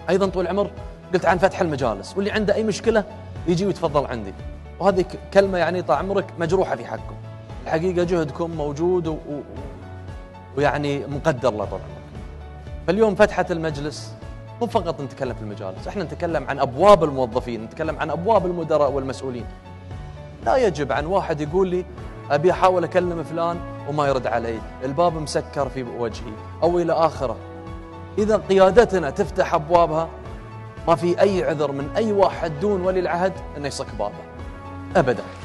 أيضا طول العمر قلت عن فتح المجالس، واللي عنده أي مشكلة يجي ويتفضل عندي. وهذه كلمة يعني طال عمرك مجروحة في حقكم. الحقيقة جهدكم موجود ويعني مقدر له طول عمرك. فاليوم فتحة المجلس مو فقط نتكلم في المجالس، احنا نتكلم عن أبواب الموظفين، نتكلم عن أبواب المدراء والمسؤولين. لا يجب عن واحد يقول لي أبي أحاول أكلم فلان وما يرد علي، الباب مسكر في وجهي أو إلى آخره. إذا قيادتنا تفتح أبوابها ما في أي عذر من أي واحد دون ولي العهد أنه يصك بابه أبدا.